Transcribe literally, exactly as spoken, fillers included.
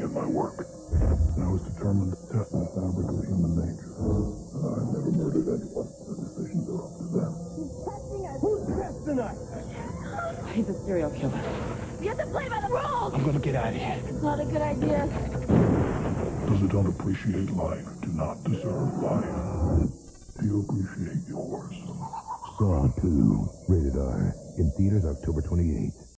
in my work. And I was determined to test the fabric of human nature. I've never murdered anyone. The decisions are up to them. He's testing us. Who's testing us? He's a serial killer. You have to play by the rules! I'm gonna get out of here. It's not a good idea. Those who don't appreciate life do not deserve life. Do you appreciate yours? Saw two, rated R, in theaters October twenty-eighth.